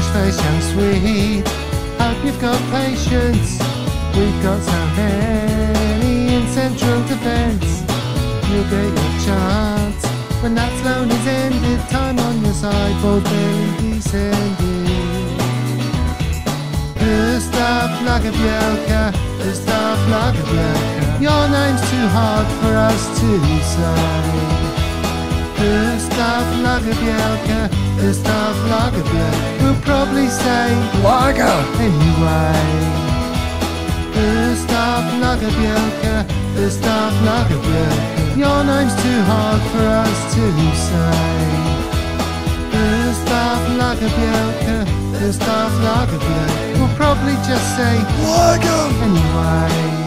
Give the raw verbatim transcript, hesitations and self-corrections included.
fresh face, young sweet. Hope you've got patience. We've got so many in central defence. You'll get your chance when that loan is ended. Time on your side, bold belly descending. Gustav, Lagerbielke, Gustav, Lagerbielke. Your name's too hard for us to say. Gustav, Lagerbielke, Gustav, Lagerbielke. We'll probably say Lager anyway. Gustav, Lagerbielke, Gustav, Lagerbielke. Your name's too hard for us to say. Gustav, Lagerbielke, Gustav, Lagerbielke. We'll probably just say Lager anyway.